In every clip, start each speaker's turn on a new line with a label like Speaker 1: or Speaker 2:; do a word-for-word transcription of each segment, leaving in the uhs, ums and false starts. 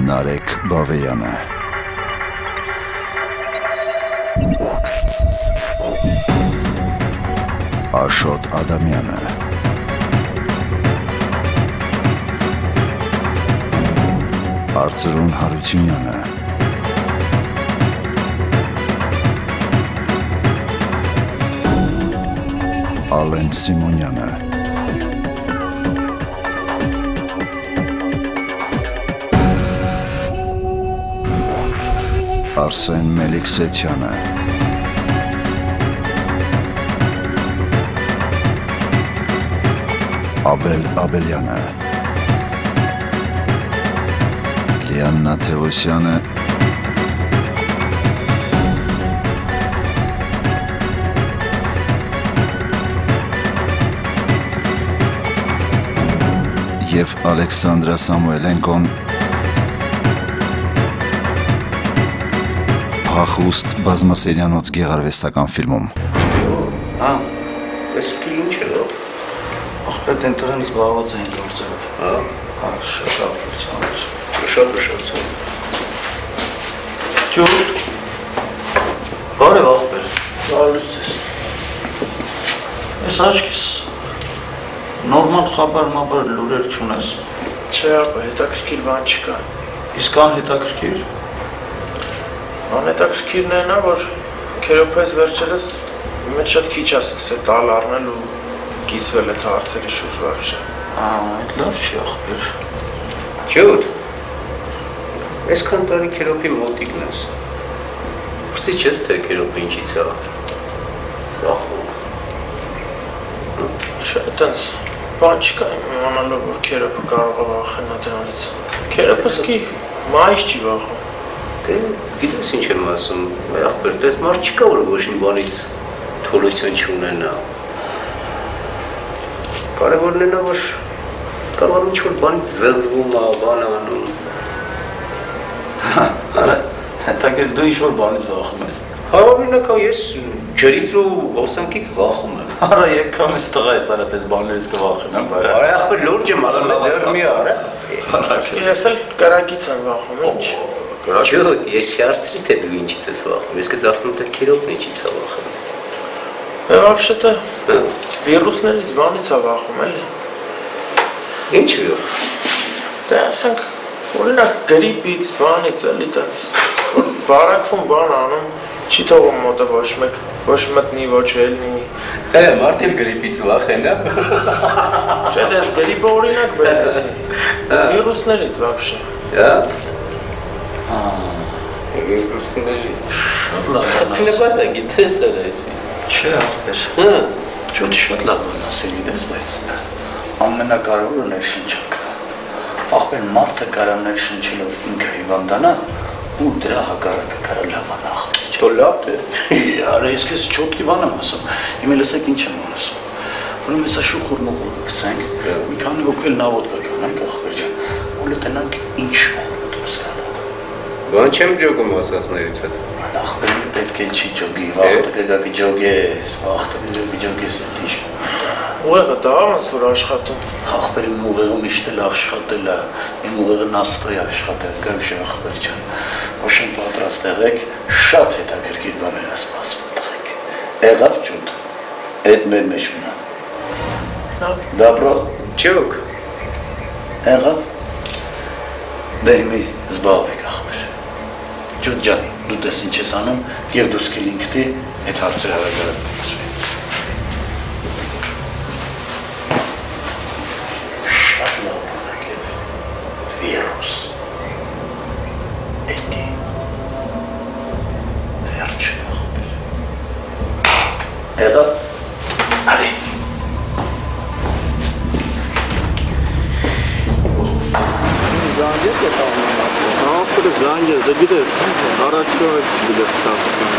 Speaker 1: Նարեկ Բավեյանը Աշոտ Ադամյանը Արծրուն Հարությունյանը Ալեն Սիմոնյանը Արսեն Մելիքսեթյանը Աբել Աբելյանը Լիաննա Թևոսյանը և Ալեքսանդրա Սամուելենկոն Փախուստ բազմասերյանոց գեղարվեստական ֆիլմում։
Speaker 2: Հա, ես կիլ ինչ էր ով։ Ախպետ ենտղեն զբաղված էին գործերով։ Հա, հա, շատ ապրեցանց։ Շատ ուշացան։ Ճուտ։ Բարև ախպեր։ Բարլուց ես։ Ես աչքիս նորմալ խաբար մաբար լուրեր չունես։ Չէ, ապա, հետաքրքիր բան չկա։ Իսկ ան հետաքրքիր։ Անհետաքրքիրն է նա, որ քերոպես վերջերս մեծ շատ քիչ է սկսել տալ առնել ու կիսվել այդ հարցերի շուրջ վարժը։ Ահա, այդ լավ չի ախպեր։
Speaker 3: Ջուդ, այսքան տարի քերոպի մոտիկն ես։ Որսի չես թե քերոպը ինչից է։ Վախում։
Speaker 2: Չէ, այտենց բան չկա իմանալով, որ քերոպը կարող է վախենա դրանից։ Քերոպը սկի մայիս չի վախում։
Speaker 3: Դե, գիտես ինչ եմ ասում, ախպեր, տես մարդ չկա, որ ոչ մի բանից թոլություն չունենա։ Կարևորն է նա, որ կարող ինչ-որ բանից զզվում է, բան անում։
Speaker 2: Արա, հետաքրքիր դու ինչ-որ բանից վախում ես։
Speaker 3: Հավանաբար ես ջրից ու հոսանքից վախում եմ։
Speaker 2: Արա, եկամ ես տղա ես արա տես բաներից կվախենամ, բարը։
Speaker 3: Արա, ախպեր, լուրջ եմ ասում, ձեր մի արա։
Speaker 2: Ես էլ կրակից եմ վախում, ինչ։
Speaker 3: Ջուդ, ես շարդրի թե դու ինչից ես վախում, ես կզարդնում թե քերոպն ինչից է վախում։
Speaker 2: Вообще-то վիրուսներից բանից է վախում, էլի։
Speaker 3: Ինչ վիրուս։
Speaker 2: Դե ասենք, օրինակ գրիպից, բանից, էլի տենց, որ վարակվում բան անում, չի թողում մոտը ոչ մեկ, ոչ մտնի, ոչ ելնի։
Speaker 3: Է, մարդ էլ գրիպից վախեն, է։
Speaker 2: Չէ, դες գրիպը օրինակ բերեցի, վիրուսներից вообще։
Speaker 3: Հա։
Speaker 2: Վիրուսներից։ Շատ լավ բան ասի։
Speaker 3: Նպաս է գիտես էր այսի։
Speaker 2: Չէ, ախպեր։
Speaker 3: Հա։
Speaker 2: Ջոտ շատ լավ բան ասի, գիտես, բայց ամենակարևորը ներշնչանքն է։ Ախպեր մարդը կարա ներշնչելով ինքը հիվանդանա ու դրա հակառակը կարա լավանա ախպեր։
Speaker 3: Չո լավ է։
Speaker 2: Արա ես քեզ չոտքի բան եմ ասում։ Հիմա լսեք ինչ եմ ասում։ Ուրեմն հեսա շուխուր մոխուր գցենք, մի քանի հոգել նավոտ կանենք ախպեր ջան։ Ու լտնանք ինչ շուխուր դուրս գալու։
Speaker 3: Բան չեմ ջոգում ասածներից հետ։
Speaker 2: Ախպեր պետք է չի ջոգի, վախտը կգա կջոգես, վախտը կգա կջոգես ինչ։ Ուղեղը դա ոնց որ աշխատում։ Ախպեր իմ ուղեղը միշտ էլ աշխատել է, իմ ուղեղը նաստրի աշխատել, գարշ ախպեր ջան։ Ոչ եմ պատրաստ եղեք, շատ հետաքրքիր բաներ է սպասվում տղեկ։ Եղավ ջուտ։ Այդ մեր մեջ մնա։ Դաբրո
Speaker 3: ջոգ։
Speaker 2: Եղավ։ Դե հիմի զբաղվեք ախպեր։ Ջուտ ջան, դու տես ինչ ես անում և դու սկել ինքտի այդ հարցերը հավեկարակ նպասվի։ Շատ լավ բանակ է, վիրուս, էդի, վերջ ախպեր։ Եղավ, արի։ Զանգեց է տաղում Ախպերը զանգ է, դե գիտես, առաջը գիտես տաղում։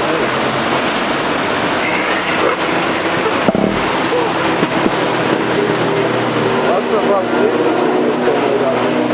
Speaker 2: Ասա վասկի ես տողներա։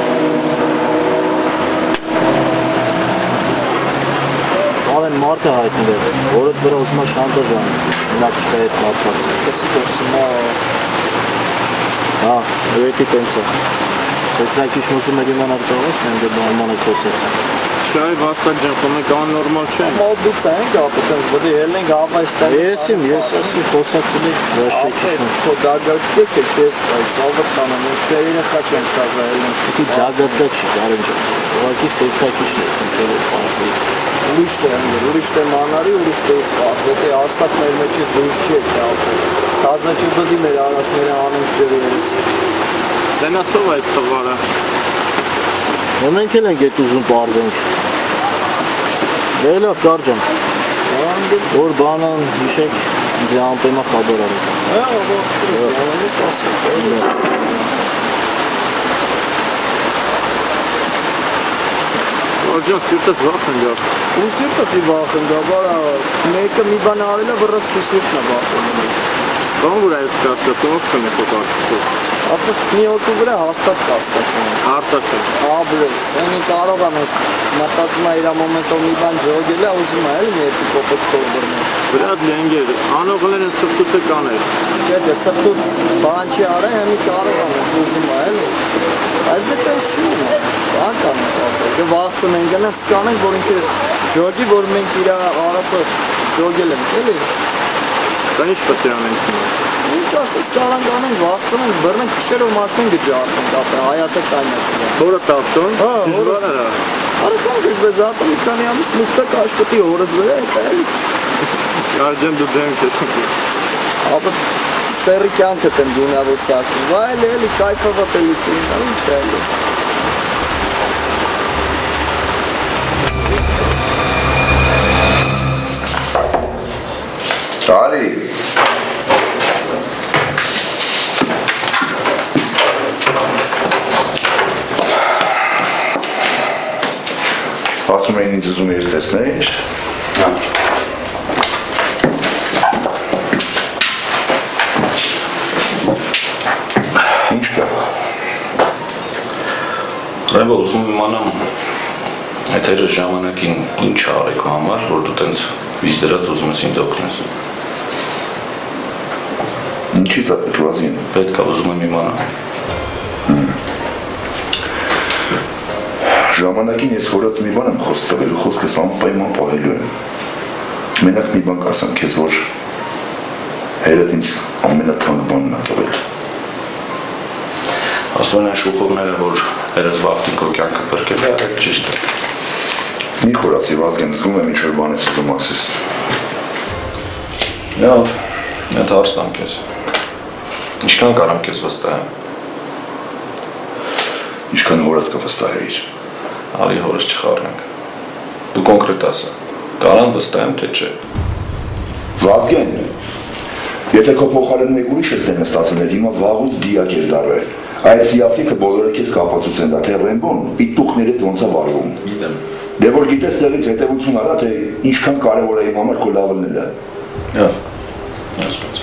Speaker 2: Ալեն մարդը հայտնել է, որըդ վրա ուսմա շանտաժ ան, նա չկա հետ մարդված։ Կսի դոսիմա, հա, վետի տենց է։
Speaker 4: Պետք է ուզում եք իմանալ կարող եմ դե նորմալ է խոսեցին։
Speaker 5: Շայ վաստակ ջան, կոմեք աննորմալ չէ։
Speaker 4: Մոդուցա ենք ապետես, բդի ելնենք հավայստան։ Եսիմ, ես ասի խոսացիլի ռաշտեքիշն։ Քո դագարտեք է քեզ բայց ավտանամ, չերինը խաչեն կազայելն։ Դի դագարտակ չի կարեն ջան։ Ուղղակի սեքտակիշն է, ինչեր է ֆրանսի։ Ուրիշ թե անգեր, ուրիշ թե մանարի, ուրիշ թե սպաս, եթե հաստատ մեր մեջից դուրս չի եկել ապել։ Տազա չբդի մեր արասները անենք ջրերից։
Speaker 5: Դենացով այդ տղարը։
Speaker 4: Մենք էլ ենք այդ ուզում պարզենք։ Դե լավ կարճ եմ։ Որ բանան հիշեք ինձ անպեմա խաբար արեք։ Հա, ողջույն, ասեք։
Speaker 5: Ջան, սիրտս վախ ընկավ։
Speaker 4: Ու սիրտս մի վախ ընկավ, արա մեկը մի բան արել է, վրաս քուսուկն է վախում։
Speaker 5: Բան որ այս կասկածը ով կնե փոխարկել։
Speaker 4: Ապա մի օտու վրա հաստատ կասկածում։
Speaker 5: Արտակը։
Speaker 4: Աբրես, այնի կարող եմ ես մտածում է իր մոմենտով մի բան ջոգել է, ուզում է էլի մի երկու կոպեկ թողնել։
Speaker 5: Վրադ լենգեր, անողներն սրտուցը կաներ։
Speaker 4: Չէ, դե սրտուց բան չի արել, հեմի կարող եմ ես ուզում է էլի։ Այս դեպս չի ունի։ Բան կանենք ապա։ Դե վաղցը մենք գնանք սկանենք, որ ինքը ջոգի, որ մենք իր արածը ջոգել ենք, էլի։
Speaker 5: Դա ինչ պետք է անենք։
Speaker 4: Ինչ ասես կարանք անենք, վաղցն ենք, բռնենք քշերով մաշնեն գջարդենք ապա, հայատը կայնակ։
Speaker 5: Հորը տապտոն։
Speaker 4: Հա, հորը։ Արական գժվեց ապա մի քանի ամիս մուտքը կաշկտի հորս վրա է էլի։
Speaker 5: Կարջեմ դու դեմք ես։
Speaker 4: Ապա սերի կյանքդ եմ դունավոր սարքում, վայլ էլի կայֆավատ էլի կինա, ինչ է էլի։
Speaker 1: Տարի։ Ասում էին ինձ ուզում էր տեսնել։ Հա։ Ինչ կա։
Speaker 3: Ռեբո ուզում իմանամ այդ հերս ժամանակին ինչ արեք համար, որ դու տենց վիզ դրած ուզում ես ինձ օգնես։
Speaker 1: Ինչի՞ տվազին։
Speaker 3: Պետք է ուզում եմ իմանամ։
Speaker 1: Ժամանակին ես որդ մի բան եմ խոսք տվելու, խոսքս անպայման պահելու եմ։ Մենակ մի բան կասեմ քեզ, որ հերդ ինձ ամենաթանկ բանն է տվել։
Speaker 3: Աստորեն այն շուխովները, որ հերս վաղտին քո կյանքը բրկել է, այդ ճիշտ է։
Speaker 1: Մի խորացի Վազգեն, զգում եմ ինչ-որ բան ես ուզում ասես։
Speaker 3: Լավ, մի հատ հարց տամ քեզ։ Ինչքան կարամ քեզ վստահեմ։
Speaker 1: Ինչքան հորդ կվստահեիր։
Speaker 3: Արի հորս չխառնենք։ Դու կոնկրետ ասա։ Կարամ վստահեմ, թե չէ։
Speaker 1: Վազգեն, եթե քո փոխարեն մեկ ուրիշ ես դենը ստացել, հիմա վաղուց դիակ էր դարել։ Այդ սիաֆիկը բոլորը քեզ կապացուցեն դա, թե Ռեմբոն պիտուխներիդ ոնց է վարվում։
Speaker 3: Գիտեմ։
Speaker 1: Դե որ գիտես տեղից հետևություն արա, թե ինչքան կարևոր է իմ համար քո լավ լինելը։
Speaker 3: Լավ։ Ասած։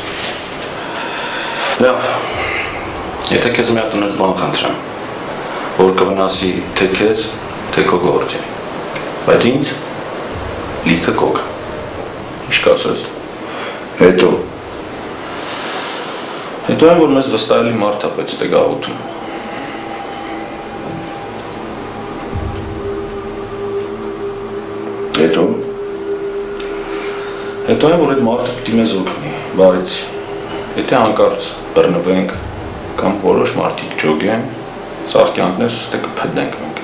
Speaker 3: Լավ։ Եթե քեզ մի հատ ունես բան խնդրեմ, որ կվնասի թե քեզ, թե քո գործին։ Բայց ինձ լիքը կոգ։ Ինչ կասես։
Speaker 1: Հետո
Speaker 3: Հետո այն, որ մեզ վստահելի մարդ է պետք է գաղութում։
Speaker 1: Հետո
Speaker 3: Հետո այն, որ այդ մարդը պիտի մեզ օգնի, բայց եթե հանկարծ բռնվենք կամ որոշ մարդիկ ջոգեն, սաղ կյանքներս ուստի կփդենք մենք։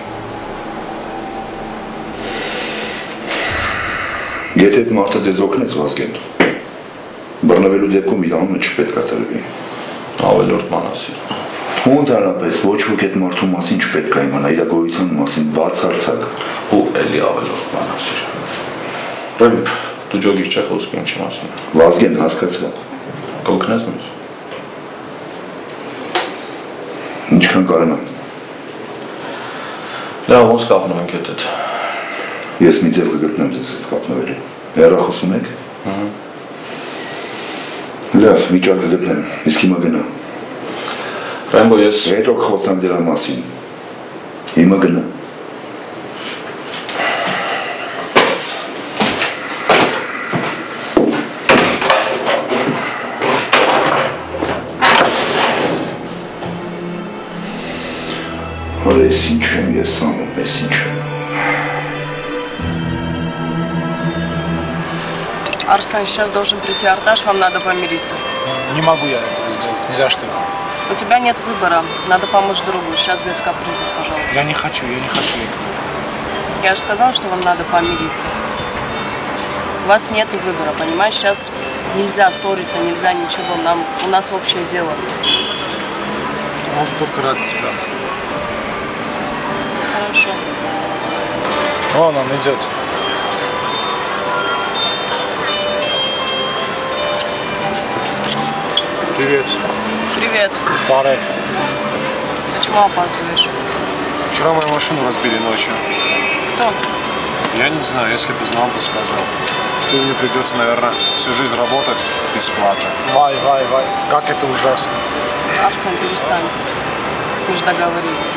Speaker 1: Եթե այդ մարդը ձեզ օգնեց Վազգեն, բռնվելու դեպքում իր անունը չպետք է տրվի։
Speaker 3: Ավելորդ ման ասի։
Speaker 1: Ու ընդհանրապես ոչ ոք այդ մարդու մասին չպետք է իմանա, իր գոյության մասին բացարձակ։
Speaker 3: Ու էլի ավելորդ ման ասի։ Ռեմ, դու ջոգիր չէ խոսքը ինչ եմ ասում։
Speaker 1: Վազգեն հասկացա։
Speaker 3: Կօգնես մեզ։
Speaker 1: Ինչքան կարողանամ։
Speaker 3: Լավ, ոնց կապնում ենք հետդ։
Speaker 1: Ես մի ձև կգտնեմ ձեզ հետ կապնվելու։ Հեռախոսում եք։
Speaker 3: Ահա։
Speaker 1: Լավ, վիճակ կգտնեմ, իսկ հիմա գնա։
Speaker 3: Ռեմբո, ես
Speaker 1: Հետո կխոսանք դրա մասին։ Հիմա գնա։ Ես ինչ եմ ես անում, ես ինչ եմ։
Speaker 6: Арсен, сейчас должен прийти Арташ, вам надо помириться.
Speaker 4: Не могу я этого сделать, ни за что.
Speaker 6: У тебя нет выбора, надо помочь другу. Сейчас без капризов, пожалуйста.
Speaker 4: Я не хочу, я не хочу этого.
Speaker 6: Я же сказала, что вам надо помириться. У вас нет выбора, понимаешь? Сейчас нельзя ссориться, нельзя ничего. Нам, у нас общее дело.
Speaker 4: Он только рад тебя.
Speaker 6: Хорошо.
Speaker 4: Вон он идет. Привет.
Speaker 6: Привет.
Speaker 4: Парев.
Speaker 6: Почему опаздываешь?
Speaker 5: Вчера мою машину разбили ночью.
Speaker 6: Кто?
Speaker 5: Я не знаю, если бы знал, бы сказал. Теперь мне придется, наверное, всю жизнь работать бесплатно.
Speaker 4: Вай, вай, вай. Как это ужасно.
Speaker 6: Арсен, перестань. Мы же договорились.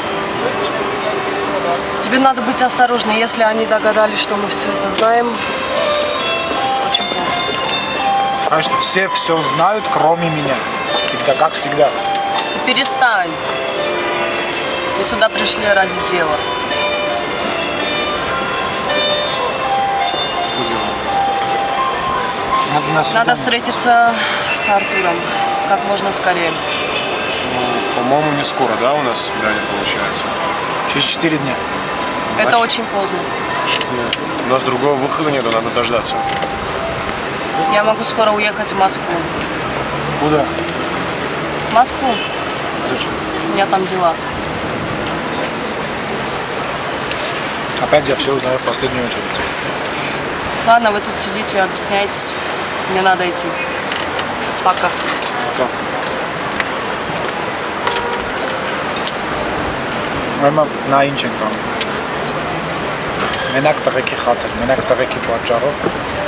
Speaker 6: Тебе надо быть осторожной. Если они догадались, что мы все это знаем, очень плохо.
Speaker 4: Конечно, все все знают, кроме меня. Всегда, как всегда.
Speaker 6: Перестань. Мы сюда пришли ради дела.
Speaker 5: Что делаем?
Speaker 4: Надо, на
Speaker 6: Надо встретиться с Артуром как можно скорее.
Speaker 5: Ну, по-моему, не скоро, да, у нас свидание получается?
Speaker 4: Через четыре дня.
Speaker 6: Это
Speaker 5: Значит,
Speaker 6: очень поздно.
Speaker 5: Нет. У нас другого выхода нету, надо дождаться.
Speaker 6: Я могу скоро уехать в Москву.
Speaker 4: Куда?
Speaker 6: В Москву.
Speaker 4: Зачем?
Speaker 6: У меня там дела.
Speaker 4: Опять я все узнаю в последнюю очередь.
Speaker 6: Ладно, вы тут сидите, объясняетесь. Мне надо идти. Пока.
Speaker 4: Пока. Այմա նա ինչ ենք անում։ Մենակ տղեկի խաթր, մենակ տղեկի պատճառով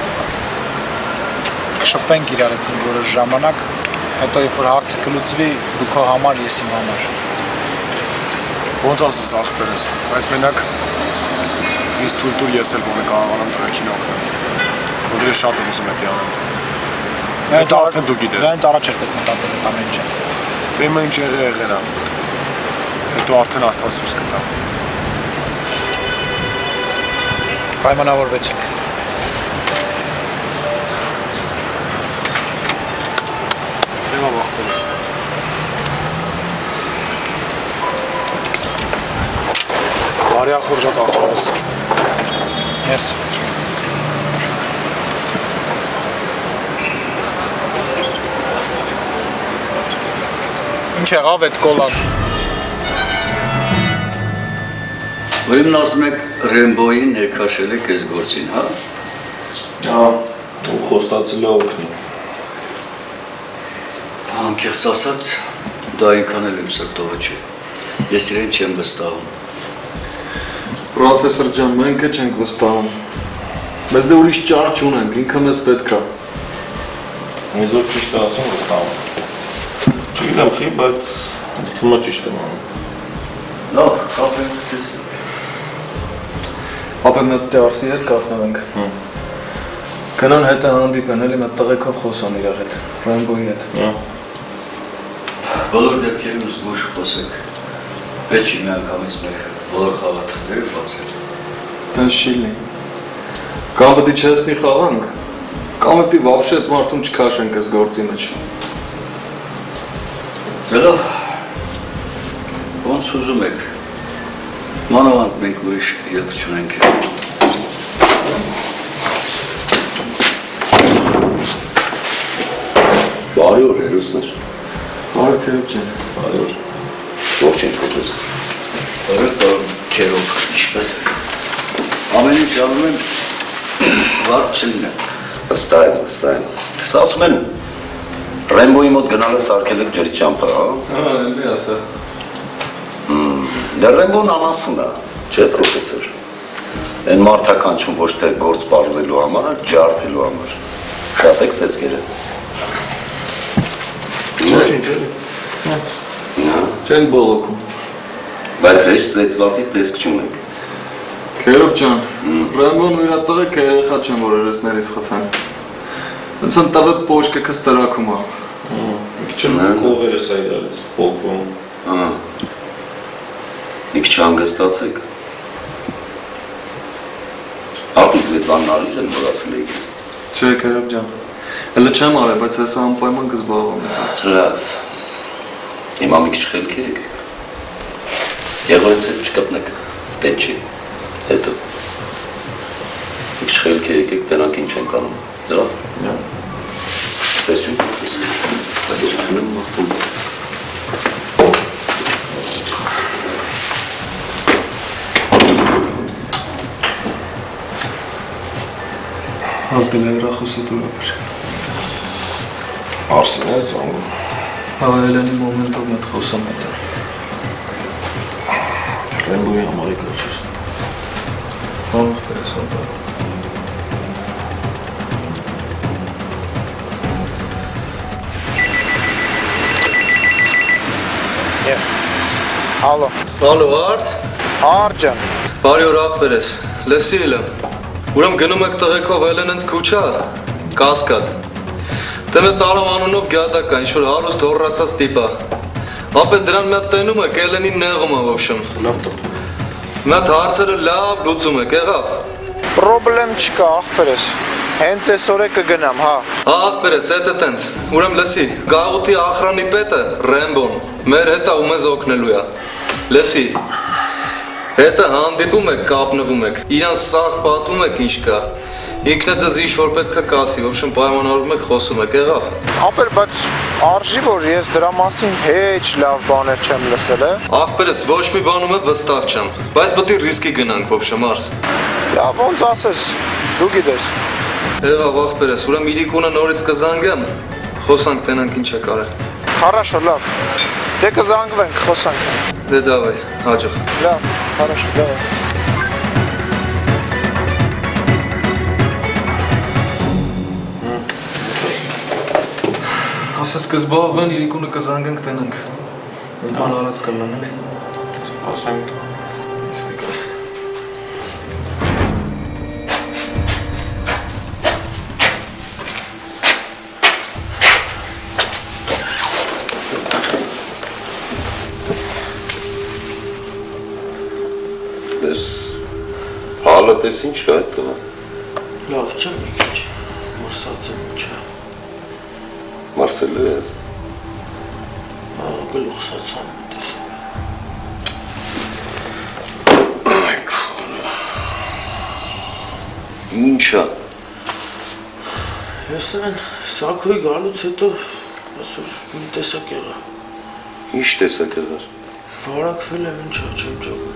Speaker 4: կշփվենք իրար հետ մի որոշ ժամանակ, հետո երբ որ հարցը կլուծվի, դու քո համար, ես իմ համար։
Speaker 5: Ոնց ասես ախպերս, բայց մենակ ինձ թույլ տուր ես էլ ոնը կարողանամ տղեկին օգնել։ Որովհետև շատ եմ ուզում էդի անեմ։ Հետո արդեն դու գիտես։
Speaker 4: Դրանից առաջ էր պետք մտածել այդ ամեն ինչը։
Speaker 5: Դե իմ ինչ եղել եղել է։ Հետո արդեն աստվածուց կտա։
Speaker 4: Պայմանավորվեցինք։
Speaker 5: Դեմա վախտելիս։ Բարյա խորժատ ախորես։
Speaker 4: Մերսի։ Ինչ եղավ այդ կոլան։
Speaker 2: Ուրեմն ասում եք Ռեմբոյին ներքաշել եք այս գործին, հա։
Speaker 3: Հա, ու խոստացել է օգնել։
Speaker 2: Անկեղծ ասած, դա այնքան էլ իմ սրտովը չէ։ Ես իրեն չեմ վստահում։
Speaker 3: Պրոֆեսոր ջան, մենք է չենք վստահում։ Մեզ դե ուրիշ ճար չունենք, ինքը մեզ պետք է։ Ես որ ճիշտ է ասում վստահում։ Չգիտեմ չի, բայց թվում է ճիշտ եմ անում։
Speaker 2: Լավ, կապ ենք դες։
Speaker 7: Ապա մի հատ դե Արսի հետ կապնենք։ Գնան հետը հանդիպեն, էլի մի տղեկով խոսան իրար հետ, Ռեմբոյի հետ։
Speaker 2: Բոլոր դեպքերում զգույշ խոսեք։ Պետք չի միանգամից մեր բոլոր խաղաթղթերը բացել։
Speaker 7: Դա շիլի։ Կամ պետք է չեսնի խաղանք, կամ պետք է вообще այդ մարդուն չքաշենք այս գործի մեջ։
Speaker 2: Դե լավ, ոնց ուզում եք։ Մանավանդ մենք ուրիշ ելք չունենք։
Speaker 8: Բարի օր, հերոսներ։
Speaker 7: Բարի քերոք ջան։
Speaker 3: Բարի օր։
Speaker 8: Ողջ ենք պրոֆեսոր։
Speaker 2: Բարի օր, քերոք, ինչպես եք։ Ամեն ինչ անում եմ, վարդ չլինեմ։
Speaker 8: Վստահ եմ, վստահ եմ։ Սա ասում են Ռեմբոյի մոտ գնալը սարքել եք ջրի ճամփա, հա։
Speaker 7: Հա, էլի ասա։
Speaker 8: Դե Ռեմբոն անասուն է, չէ պրոֆեսոր։ Այն մարդականչում ոչ թե գործ բարձելու համար, ջարդելու համար։ Շատ եք ծեծկերը։
Speaker 7: Ինչ ինչ էլի։ Չեն բողոքում։
Speaker 8: Բայց հեչ ծեծվածի տեսք չունեք։
Speaker 7: Քերոք ջան, Ռեմբոն ու իր տղեկը երեխա չեն, որ երեսներից խփեն։ Ոնց են տվը պոչկը քս տրակում է։
Speaker 3: Մի քիչ կողերը սա իրարից փոխվում։
Speaker 8: Ահա։ Մի քիչ հանգստացեք։ Արդյոք այդ բանն արիր են, որ ասել եք ես։
Speaker 7: Չէ, Քերոբ ջան։ Հələ չեմ արել, բայց հեսա անպայման կզբաղվում եմ։
Speaker 8: Լավ։ Հիմա մի քիչ խելքի եք։ Եղորից հետ չկպնեք, պետք չի։ Հետո։ Մի քիչ խելքի եկեք, դրանք ինչ են կանում։ Լավ։ Տեսություն, տեսություն։ Տեսություն եմ մաղթում։
Speaker 7: Ազգել է հեռախոսի դուրը բեր։
Speaker 5: Արսին է զանգում։
Speaker 7: Հա, Էլենի մոմենտով մետ խոսամ հետ։
Speaker 5: Ռեմբոյի համարի կոչես։
Speaker 7: Հաղ պերես ապա։
Speaker 4: Ալո։
Speaker 7: Ալո, արց։
Speaker 4: Արջան։
Speaker 7: Բարի օր աղբեր ես, լսի իլը։ Ուրեմ գնում եք տղեկով Էլեն ընց կուչա, կասկատ։ Դեմ է տարով անունով գյադակա, ինչ-որ հարուստ հորրացած տիպա։ Ապետ դրան մետ տենում եք, Էլենին նեղում է ոշում։ Մետ հարցերը լավ լուծում եք, եղավ։
Speaker 4: Պրոբլեմ չկա, աղբեր ես։ Հենց այսօր է կգնամ, հա։
Speaker 7: Հա, աղբեր ես, էտ է տենց։ Ուրեմ լսի, գաղութի ախրանի պետը, Ռեմբոն, մեր հետա ու մեզ օգնելու է։ Լսի, հետը հանդիպում եք, կապնվում եք, իրան սաղ պատում եք ինչ կա։ Ինքն է ձեզ ինչ-որ պետք է կասի, ոբշն պայմանավորում եք, խոսում եք, եղավ։
Speaker 4: Ապեր, բայց արժի, որ ես դրա մասին հեչ լավ բաներ չեմ լսել, է։
Speaker 7: Աղբեր ես, ոչ մի բանում է վստահ չեմ, բայց պետք է ռիսկի գնանք, ոբշն, Մարս։
Speaker 4: Լավ, ոնց ասես, դու գիտես։
Speaker 7: Եղավ, աղբեր ես, ուրեմ իրիկունը նորից կզանգեմ, խոսանք տենանք ինչ է կարել։
Speaker 4: Խարաշո, լավ, դե կզանգվենք, խոսանք։
Speaker 7: Դե դավայ, հաջող։
Speaker 4: Լավ, խարաշո, դավայ։
Speaker 7: Ասած կզբաղվեն, իրիկունը կզանգենք տենանք։ Ման արած կլան էլի։
Speaker 5: Սպասենք։
Speaker 8: Ես հալը տես ինչ կա այդ տղա։
Speaker 2: Լավ չեմ մի քիչ, մրսած եմ ինչա։
Speaker 8: Մարսելու ես։
Speaker 2: Գլուխ սացան տեսակ։
Speaker 8: Այ քոլա։ Ինչա։
Speaker 2: Ես են սակոյի գալուց հետո ասոր մի տեսակ եղա։
Speaker 8: Ինչ տեսակ եղար։
Speaker 2: Վարակվել եմ ինչա չեմ ճոգում։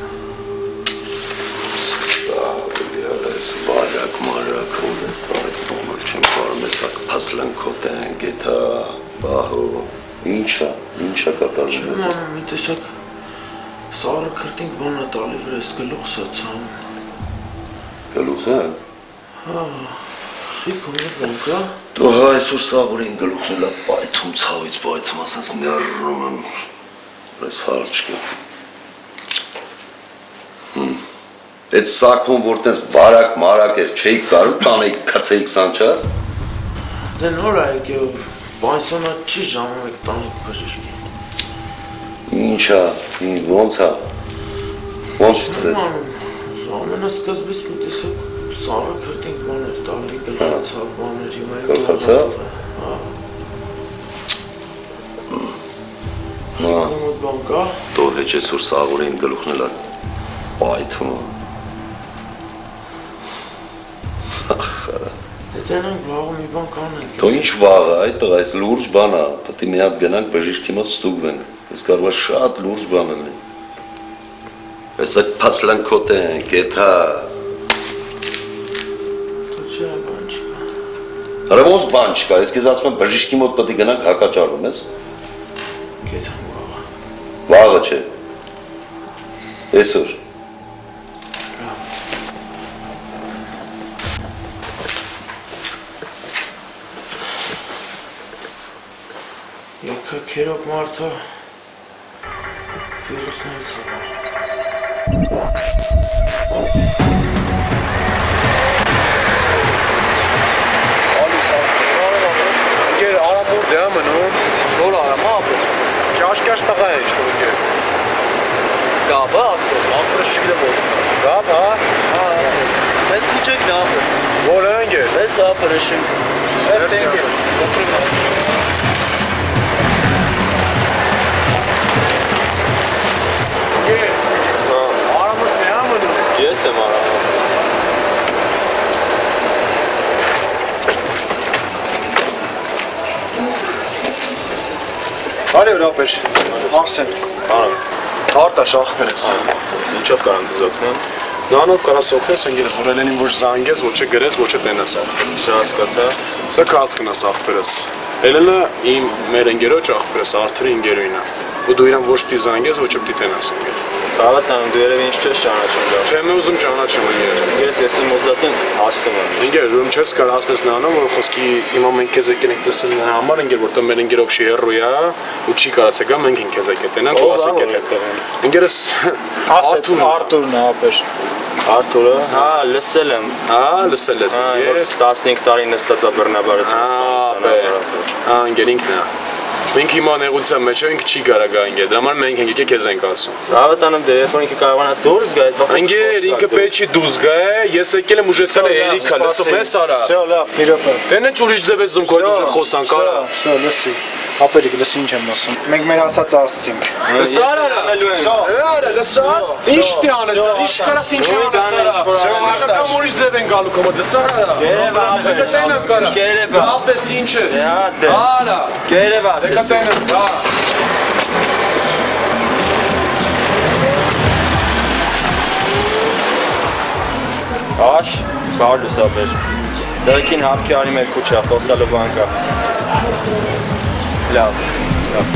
Speaker 8: Ես վարակ մարակ ու ես այդ բոմը չեմ կարում ես ակ պասլանքոտ են գետա բահո ինչա ինչա կատարում
Speaker 2: Չեմ անում մի տեսակ սարը քրտինք բանա տալի վրա ես գլուխ սացամ
Speaker 8: Գլուխը
Speaker 2: հա խիք ունի բան կա
Speaker 8: դու հա այսօր սաղուրին գլուխն լա պայթում ցավից պայթում ասած ներռում եմ ես հար չկա հմ Այդ սակվում որտես վարակ մարակ էր չէիք կարում տանեիք կացեիք սանչաս
Speaker 2: Դե նոր է եկեով բանսոնա չի ժամում եք տանիք բժիշկին
Speaker 8: Ինչա, ոնց է, ոնց սկսեց
Speaker 2: Ամենասկզբից մի տեսակ սարը քրտինք բաներ տալի գլխացավ բաներ հիմա է
Speaker 8: Գլխացավ?
Speaker 2: Կոմոտ բան կա
Speaker 8: Դու հեչ ես որ սաղուրին գլուխն էլ պայթում
Speaker 2: Դենանք վաղը մի բան կանենք
Speaker 8: Դու ինչ վաղը, այդ տղա, այս լուրջ բան է, պետք է մի հատ գնանք բժիշկի մոտ ստուգվենք, ես կարող է շատ լուրջ բան լինի Ես այդ պասլանքոտ են, գետա
Speaker 2: Դու չէ բան չկա
Speaker 8: Հրա ոնց բան չկա, ես քեզ ասում եմ բժիշկի մոտ պետք է գնանք հակաճառում ես
Speaker 2: Գետան վաղը
Speaker 8: Վաղը չէ Այսօր
Speaker 2: Եկա քերոք մարդը վիրուսներից է վաղ
Speaker 5: Ալիս Անգեր արամուր դե է մնում Որ արամ ապը Ճաշկաշ տղա է ինչ որ ընգեր
Speaker 4: Կապը, ապրը շիգը մոտ։ Կապ, հա։ Մեզ քուչեք ապրը։
Speaker 5: Որ ընկեր։
Speaker 4: Մեզ ապրը շիգ։ Մեզ ընկեր։
Speaker 5: Արամս մի ամն։
Speaker 4: Ես եմ արամ։
Speaker 5: Արի ուրապեր, Արսեն։ Արամ։ Արտաշ աղբերես։
Speaker 3: Ինչով կարան դուզ օգնեմ։
Speaker 5: Նանով կարաս օգնես ընկերս, որ Էլենին ոչ զանգես, ոչ գրես, ոչ տենաս աղբերես։
Speaker 3: Սա հասկացա։
Speaker 5: Սա կհասկնաս աղբերս։ Էլենը իմ մեր ընկերոջ աղբերս, Արթուրի ընկերուհին է։ Ու դու իրան ոչ պիտի զանգես, ոչ պիտի տենաս ընկեր։
Speaker 4: Հավատանում, դու երևի ինձ չես ճանաչում դա։
Speaker 5: Չեմ ուզում ճանաչեմ ընկեր։
Speaker 4: Ես ես եմ ուզածին հասնում եմ։
Speaker 5: Ընկեր, ուրեմն չես կարող ասես նրանով, որ խոսքի հիմա մենք քեզ եկել ենք տեսնել նրա համար, ընկեր, որտեղ մեր ընկերոջ չի հեռու է, ու չի կարացե գա, մենք ենք քեզ եկել տենանք, ու ասենք այդ։ Ընկերս
Speaker 4: Ասեց Արտուրն է ապեր։ Արտուրը, հա, լսել եմ։
Speaker 5: Հա, լսել ես ընկեր։
Speaker 4: տասնհինգ տարի նստած է բռնաբարեցում։
Speaker 5: Հա, ընկեր ինքն է։ Մենք հիմա նեղության մեջ ենք, չի կարա գա ընկեր, դրա համար մենք ենք եկել քեզ ենք ասում։
Speaker 4: Հավատանում դե երբ որ ինքը կարողանա դուրս գա, այդ վախը։
Speaker 5: Ընկեր, ինքը պետք չի դուրս գա, ես եկել եմ ուժ էտել է երիքա, լսում ես արա։
Speaker 4: Всё, լավ, իրոք։
Speaker 5: Դեն ինչ ուրիշ ձև ես զում քո հետ ուժ խոսանք արա։
Speaker 4: Всё, լսի։ Ապերիկ, լսի ինչ եմ ասում։ Մենք մեր ասած ասցինք։
Speaker 5: Լսա արա։ Արա, լսա։ Ինչ դի անես, ինչ կարաս ինչ անես արա։ Շական ուրիշ ձև են գալու քո մոտ, լսա արա։
Speaker 4: Գերեվա,
Speaker 5: դենանք արա։
Speaker 4: Գերեվա։
Speaker 5: Ապես ինչ ես։
Speaker 4: Հա,
Speaker 5: Արա։
Speaker 4: Գերեվա։
Speaker 5: Դեկատենը, հա։
Speaker 4: Աշ, բար լուսաբեր։ Դրքին հարքի արի մեր քուչա, խոսալու բանկա։ Լավ, լավ։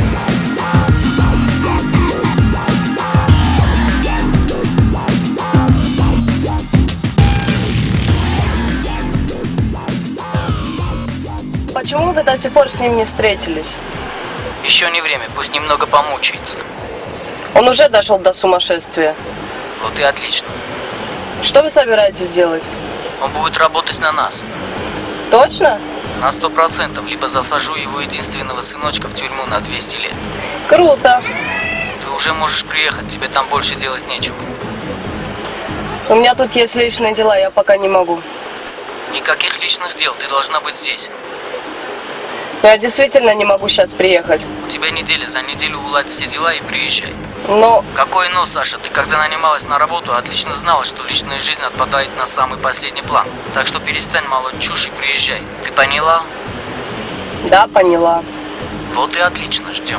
Speaker 6: Почему вы до сих пор с ним не встретились?
Speaker 9: Еще не время, пусть немного помучается.
Speaker 6: Он уже дошел до сумасшествия.
Speaker 9: Вот и отлично.
Speaker 6: Что вы собираетесь делать?
Speaker 9: Он будет работать на нас.
Speaker 6: Точно?
Speaker 9: На сто процентов. Либо засажу его единственного сыночка в тюрьму на двести лет.
Speaker 6: Круто.
Speaker 9: Ты уже можешь приехать, тебе там больше делать нечего.
Speaker 6: У меня тут есть личные дела, я пока не могу.
Speaker 9: Никаких личных дел, ты должна быть здесь.
Speaker 6: Я действительно не могу сейчас приехать.
Speaker 9: У тебя неделя, за неделю уладь все дела и приезжай.
Speaker 6: Но...
Speaker 9: Какое но, Саша? Ты когда нанималась на работу, отлично знала, что личная жизнь отпадает на самый последний план. Так что перестань молоть чушь и приезжай. Ты поняла?
Speaker 6: Да, поняла.
Speaker 9: Вот и отлично, ждем.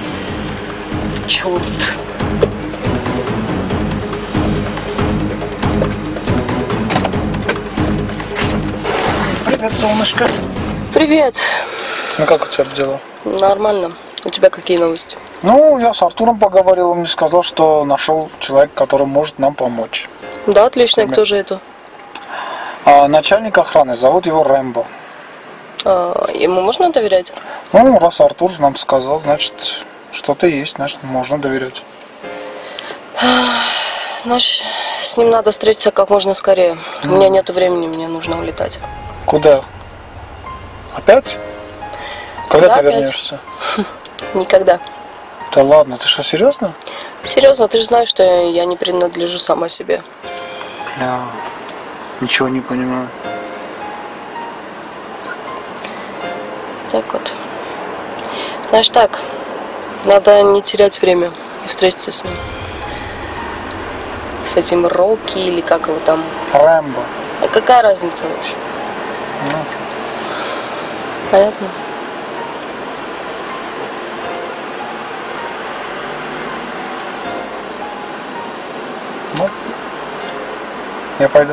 Speaker 6: Черт.
Speaker 4: Привет, солнышко.
Speaker 6: Привет.
Speaker 4: Ну как у тебя дела?
Speaker 6: Нормально. У тебя какие новости?
Speaker 4: Ну, я с Артуром поговорил, он мне сказал, что нашел человека, который может нам помочь.
Speaker 6: Да, отлично. Кто же это?
Speaker 4: А, начальник охраны, зовут его Рэмбо.
Speaker 6: А, ему можно доверять?
Speaker 4: Ну, раз Артур нам сказал, значит, что-то есть, значит, можно доверять.
Speaker 6: Значит, с ним надо встретиться как можно скорее. У меня нету времени, мне нужно улетать.
Speaker 4: Куда? Опять? Когда
Speaker 6: Да,
Speaker 4: ты
Speaker 6: опять?
Speaker 4: вернешься?
Speaker 6: Никогда.
Speaker 4: Да ладно, ты что, серьезно?
Speaker 6: Серьезно, ты же знаешь, что я не принадлежу сама себе.
Speaker 4: Бля, ничего не понимаю.
Speaker 6: Так вот. Знаешь, так, надо не терять время и встретиться с ним. С этим Рокки или как его там.
Speaker 4: Рэмбо.
Speaker 6: А какая разница вообще?
Speaker 4: Ну.
Speaker 6: Понятно?
Speaker 4: Ну, я пойду.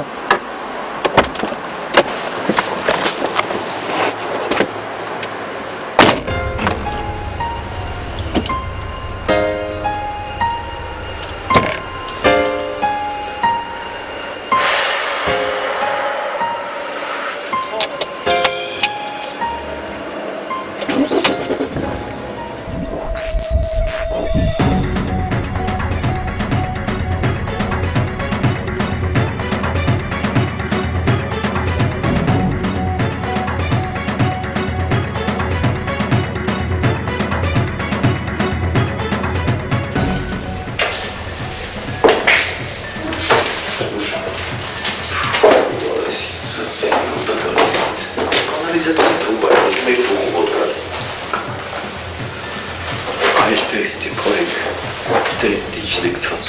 Speaker 8: Ստերից պիտի չդեք ծած։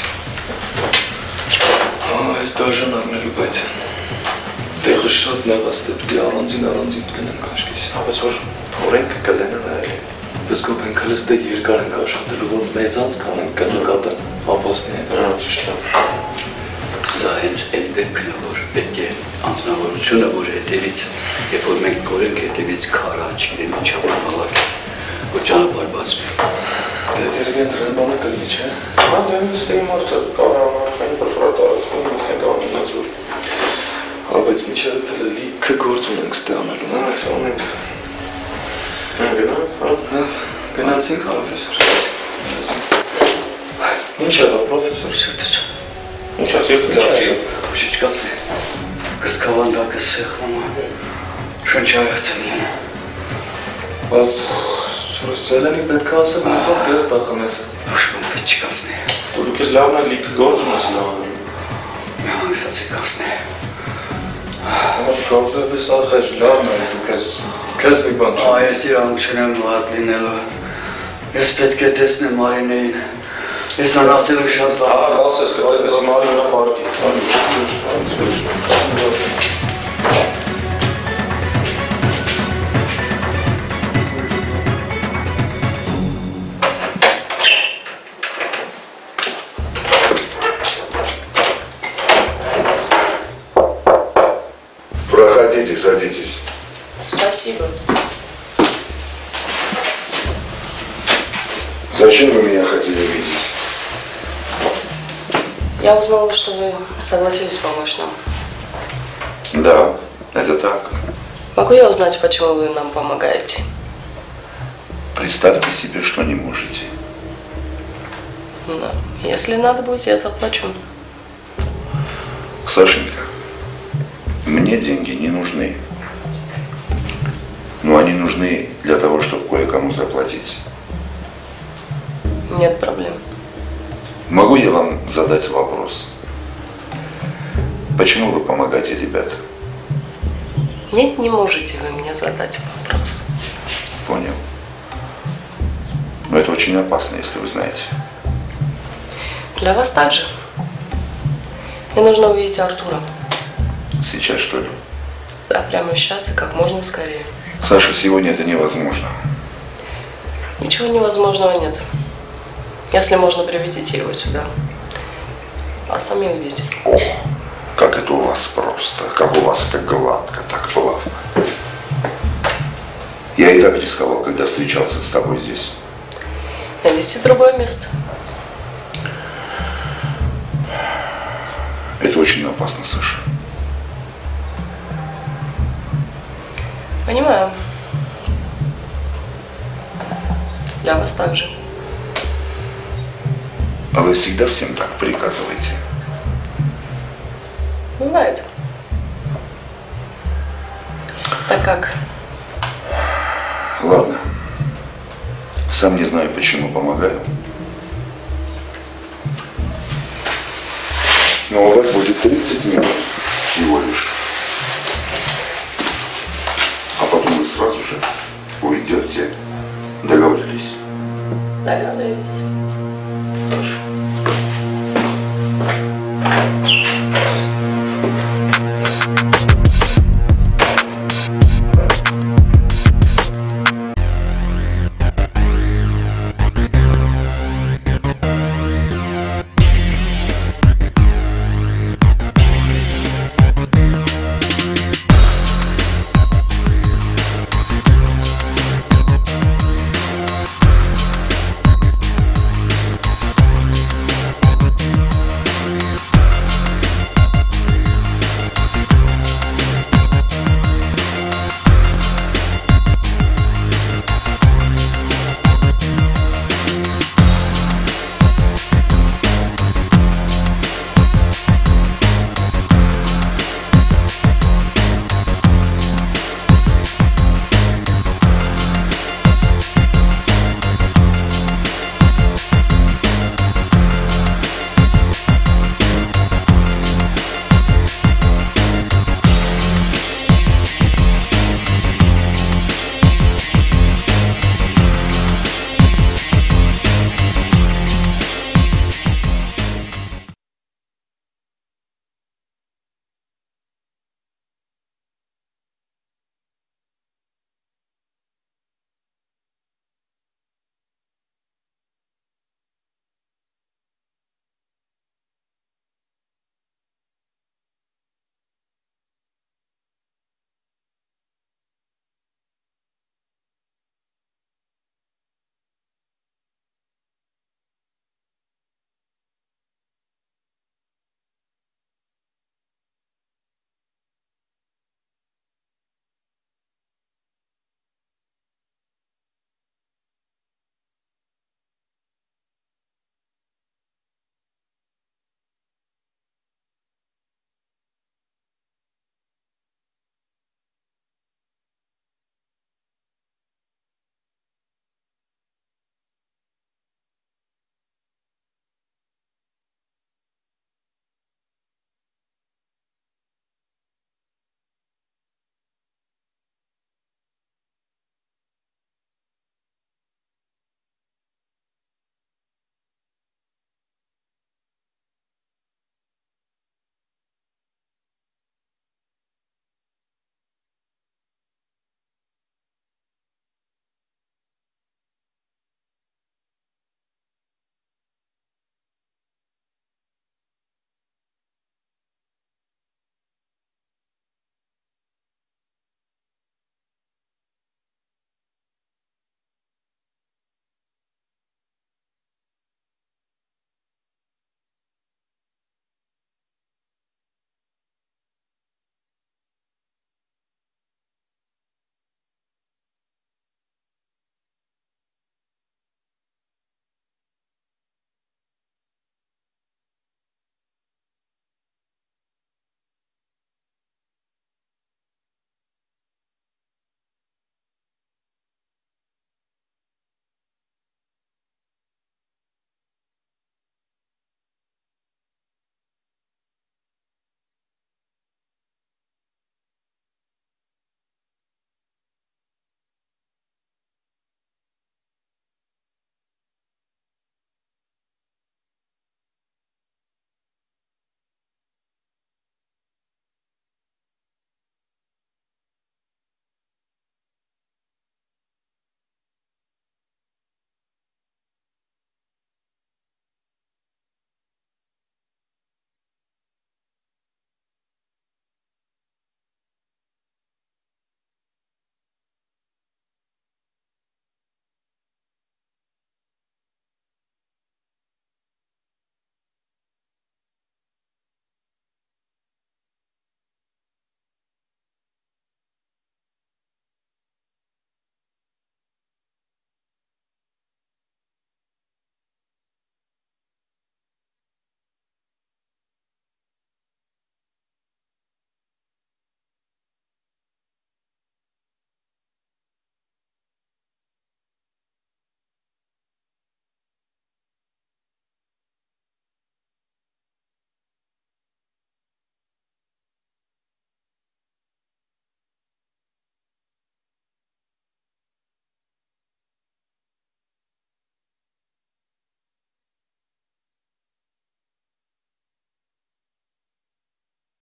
Speaker 7: Այս դաժանարն էլ ու բայց տեղը շատ նեղաստ է, պիտի առանձին առանձին գնենք աշկիս։
Speaker 3: Բայց որ օրենք կլենը նայելի։
Speaker 7: Ոսկոպ ենք հլս դե երկար ենք աշխատելու, որ մեծանց կանենք կնկատեն, ապասնի են։
Speaker 3: Ա, ճիշտ է։
Speaker 8: Սա հենց էլ դեպքն է, որ պետք է անձնավորությունը, որ հետևից, երբ որ մենք կորենք հետևից քարա, չգիտեմ ինչա բավալակ, որ ճանապարհ բացվի։
Speaker 7: Դե դերգենց ռենբանը կլինի, չէ։
Speaker 3: Հա, դե ստի մարդը կարողանարխային պրոֆրատարացքում ենք անունացուր։
Speaker 7: Հա, բայց միջերը դել լիքը գործ ունենք ստե անելու, հա,
Speaker 3: ունենք։ Գնանք, հա։
Speaker 7: Գնացինք, պրոֆեսոր։
Speaker 3: Ինչ է դա, պրոֆեսոր,
Speaker 8: Սրտը չա։
Speaker 3: ինչ է, սիրտը չա։
Speaker 8: Շիչկացի, կսկավանդակը սեղվում է, շնչայեղցել են։
Speaker 7: Բայց Սելենի պետք է ասել, որ դեղ տախնես։
Speaker 8: Ուշպում պետք չկացնի։
Speaker 3: Դու դուք ես լավն է լիքը գործ ունես լավն։
Speaker 8: Հանգստացի կացնի։
Speaker 7: Համար կողձերպես արխեջ լավն է, դուք ես կեզ մի բան չեմ։
Speaker 8: Այ ես իրանք չնեմ վատ լինելու։ Ես պետք է տեսնեմ Մարինեին։ Ես նան ասելու շատ վաղ։
Speaker 3: Հա, ասես, այսպես Մարինա պարքի։
Speaker 1: Проходите, садитесь.
Speaker 6: Спасибо.
Speaker 1: Зачем вы меня хотели видеть?
Speaker 6: Я узнала, что вы согласились помочь нам.
Speaker 1: Да, это так.
Speaker 6: Могу я узнать, почему вы нам помогаете?
Speaker 1: Представьте себе, что не можете.
Speaker 6: Да. Если надо будет, я заплачу.
Speaker 1: Сашенька, мне деньги не нужны. Но они нужны для того, чтобы кое-кому заплатить.
Speaker 6: Нет проблем.
Speaker 1: Могу я вам задать вопрос? Почему вы помогаете ребятам?
Speaker 6: Нет, не можете вы мне задать вопрос.
Speaker 1: Понял. Но это очень опасно, если вы знаете.
Speaker 6: Для вас также. Мне нужно увидеть Артура.
Speaker 1: Сейчас, что ли?
Speaker 6: Да, прямо сейчас и как можно скорее.
Speaker 1: Саша, сегодня это невозможно.
Speaker 6: Ничего невозможного нет. Если можно, приведите его сюда. А сами уйдите.
Speaker 1: О, как это у вас просто. Как у вас это гладко, так плавно. Я и так рисковал, когда встречался с тобой здесь.
Speaker 6: Найдите другое место.
Speaker 1: Это очень опасно, Саша.
Speaker 6: Понимаю. Для вас также.
Speaker 1: А вы всегда всем так приказываете?
Speaker 6: Бывает. Так как?
Speaker 1: Ладно. Сам не знаю, почему помогаю. Но у вас будет тридцать минут всего лишь. А потом вы сразу же уйдете. Договорились?
Speaker 6: Договорились.
Speaker 1: Хорошо.